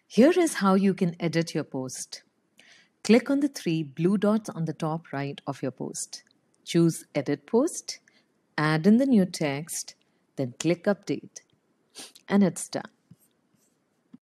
Here is how you can edit your post. Click on the three blue dots on the top right of your post. Choose Edit Post, add in the new text, then click Update. And it's done.